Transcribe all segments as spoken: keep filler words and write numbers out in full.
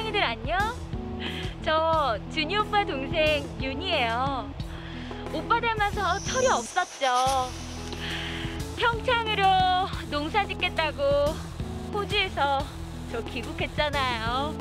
고양이들 안녕? 저 준이 오빠 동생 윤이에요. 오빠 닮아서 철이 없었죠. 평창으로 농사 짓겠다고 호주에서 저 귀국했잖아요.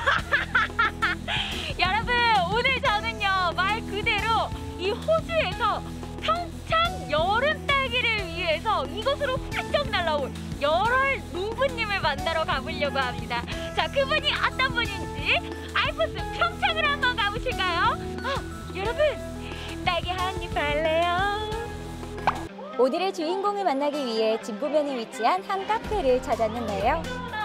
여러분, 오늘 저는요 말 그대로 이 호주에서 평창 여름 딸기를 위해서 이곳으로 훌쩍 날라온 열혈 농부님을 만나러 가보려고 합니다. 자, 그분이 어떤 분인지 알프스 평창을 한번 가보실까요? 어, 여러분, 딸기 한 입 할래요? 오늘의 주인공을 만나기 위해 진보면에 위치한 한 카페를 찾았는데요.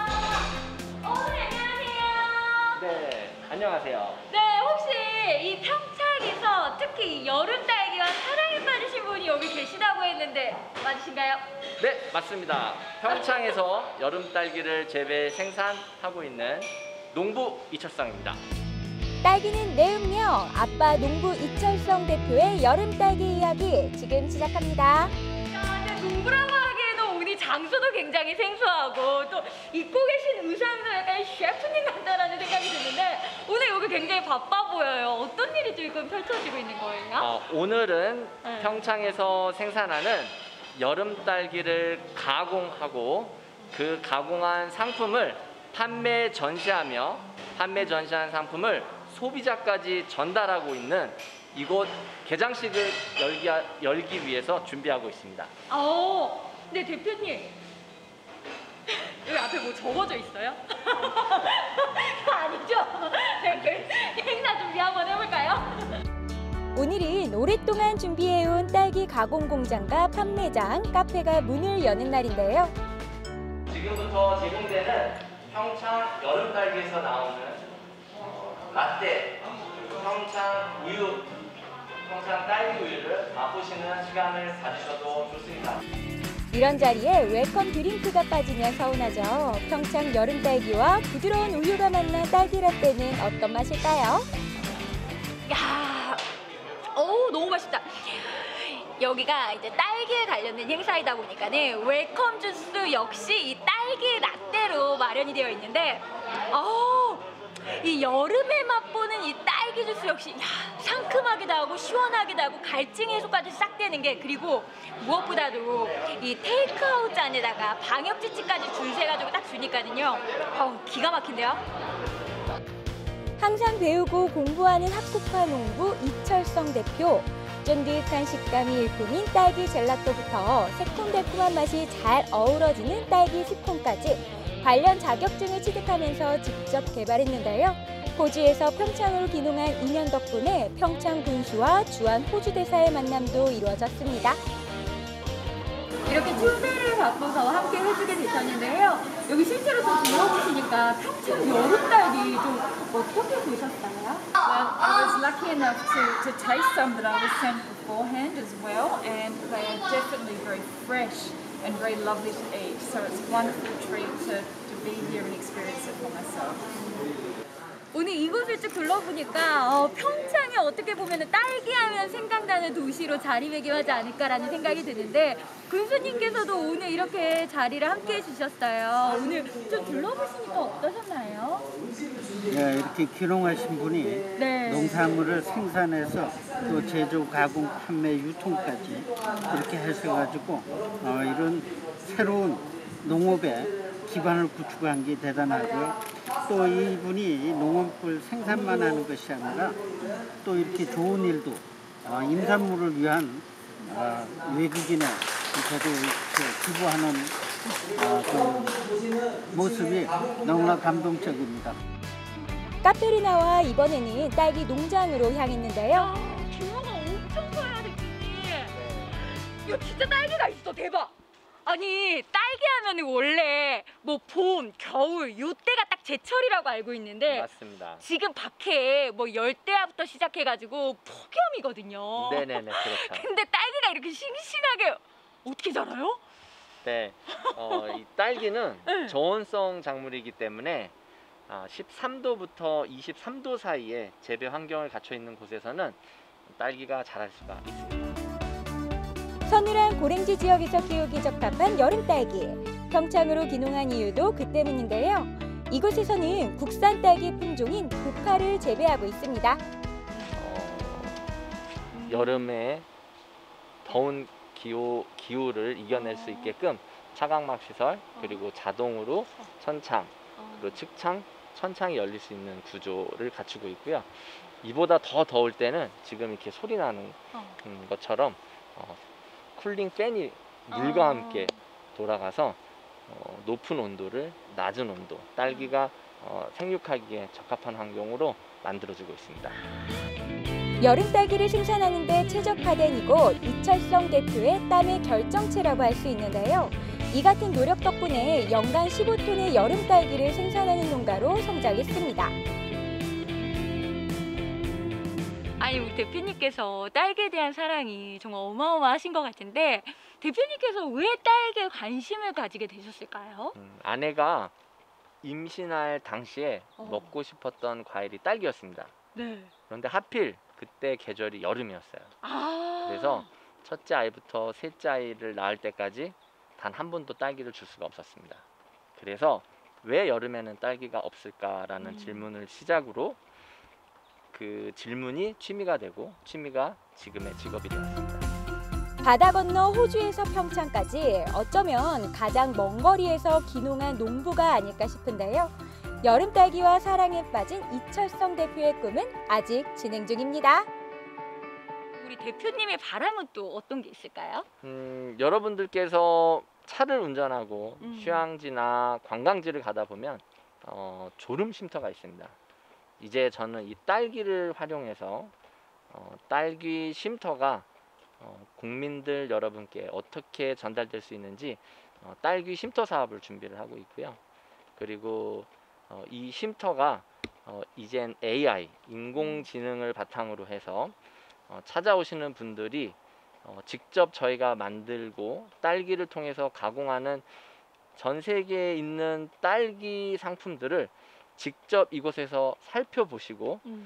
네, 안녕하세요. 네, 혹시 이 평창에서 특히 여름 딸기와 사랑에 빠지신 분이 여기 계시다고 했는데 맞으신가요? 네, 맞습니다. 평창에서 여름 딸기를 재배 생산하고 있는 농부 이철성입니다. 딸기는 내 운명, 아빠 농부 이철성 대표의 여름 딸기 이야기 지금 시작합니다. 야, 근데 농부라고 하기에는 오늘 장소도 굉장히 생소하고 또 입고 계신 의상도 약간 셰프님 같다라는 생각이 드는데 오늘 여기 굉장히 바빠 보여요. 어떤 일이 지금 펼쳐지고 있는 거예요? 어, 오늘은 네. 평창에서 생산하는 여름 딸기를 가공하고 그 가공한 상품을 판매 전시하며 판매 전시한 상품을 소비자까지 전달하고 있는 이곳 개장식을 열기, 열기 위해서 준비하고 있습니다. 어, 네 대표님. 여기 앞에 뭐 적어져 있어요? 아니죠? 네, 그 행사 준비 한번 해볼까요? 오늘은 오랫동안 준비해온 딸기 가공 공장과 판매장, 카페가 문을 여는 날인데요. 지금부터 제공되는 평창 여름 딸기에서 나오는 어, 라떼, 평창 우유, 평창 딸기 우유를 맛보시는 시간을 가지셔도 좋습니다. 이런 자리에 웰컴 드링크가 빠지면 서운하죠. 평창 여름 딸기와 부드러운 우유가 만난 딸기 라떼는 어떤 맛일까요? 야, 오 너무 맛있다. 여기가 이제 딸기에 관련된 행사이다 보니까는 웰컴 주스 역시 이 딸기 라떼로 마련이 되어 있는데, 어, 이 여름에 맛보는 이 딸기 주스 역시 야, 상큼하기도 하고 시원하기도 하고 갈증 해소까지 싹 되는 게, 그리고 무엇보다도 이 테이크아웃 잔에다가 방역지치까지 줄 세가지고 딱 주니까는요, 어, 기가 막힌데요. 항상 배우고 공부하는 학구파 농부 이철성 대표. 쫀득한 식감이 일품인 딸기 젤라또부터 새콤달콤한 맛이 잘 어우러지는 딸기 스콘까지 관련 자격증을 취득하면서 직접 개발했는데요. 호주에서 평창으로 귀농한 인연 덕분에 평창 군수와 주한 호주 대사의 만남도 이루어졌습니다. 이렇게 초대를 받고서 함께 해주게 되셨는데요. 여기 실제로 좀 둘러보시니까 평창 여름 딸기 좀 어떻게 보셨어요? Well, I was lucky enough to, to taste some that I was sent beforehand as well, and they are definitely very fresh and very lovely to eat. So it's a wonderful treat to, to be here and experience it for myself. 오늘 이곳을 쭉 둘러보니까 어, 평창이 어떻게 보면 딸기하면 생각나는 도시로 자리매김하지 않을까라는 생각이 드는데, 군수님께서도 오늘 이렇게 자리를 함께 해주셨어요. 오늘 좀 둘러보시니까 어떠셨나요? 네, 이렇게 귀농하신 분이 네. 농산물을 생산해서 또 제조, 가공, 판매, 유통까지 이렇게 하셔가지고 어, 이런 새로운 농업에 기반을 구축한 게 대단하고요. 또 이분이 농업을 생산만 하는 것이 아니라 또 이렇게 좋은 일도 어, 임산물을 위한 어, 외국인에 저도 이렇게 기부하는 어, 그 모습이 너무나 감동적입니다. 카페를 나와 이번에는 딸기 농장으로 향했는데요. 야, 규모가 엄청 커요, 대표님. 야, 진짜 딸기가 있어, 대박. 아니, 딸기 하면 원래 뭐 봄, 겨울 요때가 딱 제철이라고 알고 있는데 맞습니다. 지금 밖에 뭐 열대야부터 시작해가지고 폭염이거든요. 네네네, 그렇죠. 근데 딸기가 이렇게 싱싱하게 어떻게 자라요? 네, 어, 이 딸기는 네. 저온성 작물이기 때문에 아, 십삼 도부터 이십삼 도 사이에 재배 환경을 갖춰 있는 곳에서는 딸기가 자랄 수가 있습니다. 서늘한 고랭지 지역에서 키우기 적합한 여름 딸기. 평창으로 귀농한 이유도 그 때문인데요. 이곳에서는 국산 딸기 품종인 부파를 재배하고 있습니다. 어, 여름에 더운 기후, 기후를 이겨낼 수 있게끔 차광막 시설, 그리고 자동으로 천창, 그리고 측창, 천창이 열릴 수 있는 구조를 갖추고 있고요. 이보다 더 더울 때는 지금 이렇게 소리 나는 음, 것처럼 어, 쿨링 팬이 물과 함께 돌아가서 어, 높은 온도를 낮은 온도, 딸기가 어, 생육하기에 적합한 환경으로 만들어주고 있습니다. 여름 딸기를 생산하는 데 최적화된 이곳 이철성 대표의 땀의 결정체라고 할 수 있는데요. 이 같은 노력 덕분에 연간 십오 톤의 여름 딸기를 생산하는 농가로 성장했습니다. 아니 우리 대표님께서 딸기에 대한 사랑이 정말 어마어마하신 것 같은데 대표님께서 왜 딸기에 관심을 가지게 되셨을까요? 음, 아내가 임신할 당시에 어. 먹고 싶었던 과일이 딸기였습니다. 네. 그런데 하필 그때 계절이 여름이었어요. 아. 그래서 첫째 아이부터 셋째 아이를 낳을 때까지 단 한 번도 딸기를 줄 수가 없었습니다. 그래서 왜 여름에는 딸기가 없을까라는 음. 질문을 시작으로 그 질문이 취미가 되고 취미가 지금의 직업이 되었습니다. 바다 건너 호주에서 평창까지 어쩌면 가장 먼 거리에서 기농한 농부가 아닐까 싶은데요. 여름 딸기와 사랑에 빠진 이철성 대표의 꿈은 아직 진행 중입니다. 우리 대표님의 바람은 또 어떤 게 있을까요? 음, 여러분들께서 차를 운전하고 음. 휴양지나 관광지를 가다 보면 어, 졸음 쉼터가 있습니다. 이제 저는 이 딸기를 활용해서 어, 딸기 쉼터가 어, 국민들 여러분께 어떻게 전달될 수 있는지 어, 딸기 쉼터 사업을 준비를 하고 있고요. 그리고 어, 이 쉼터가 어, 이젠 에이아이, 인공지능을 바탕으로 해서 어, 찾아오시는 분들이 어, 직접 저희가 만들고 딸기를 통해서 가공하는 전 세계에 있는 딸기 상품들을 직접 이곳에서 살펴보시고 음.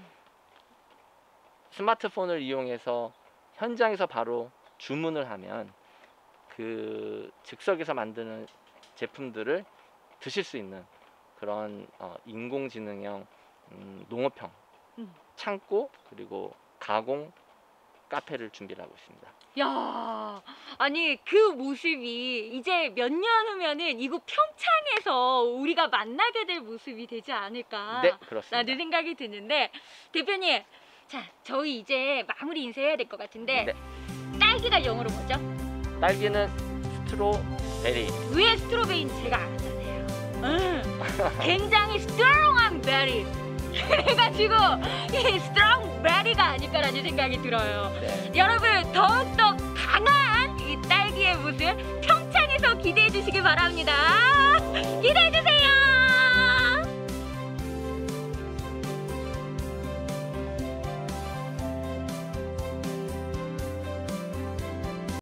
스마트폰을 이용해서 현장에서 바로 주문을 하면 그 즉석에서 만드는 제품들을 드실 수 있는 그런 어, 인공지능형 음, 농업형 음. 창고 그리고 가공 카페를 준비를 하고 있습니다. 야, 아니 그 모습이 이제 몇 년 후면은 이곳 평창에서 우리가 만나게 될 모습이 되지 않을까 네, 그렇습니다. 라는 생각이 드는데 대표님, 자 저희 이제 마무리 인사해야 될 것 같은데 네. 딸기가 영어로 뭐죠? 딸기는 스트로베리. 왜 스트로베리인지 제가 알았잖아요. 음, 굉장히 스트롱한 베리. 그래가지고 이 스트롱베리가 아닐까라는 생각이 들어요. 네. 여러분 더욱더 강한 이 딸기의 모습 평창에서 기대해 주시기 바랍니다. 기대해 주세요.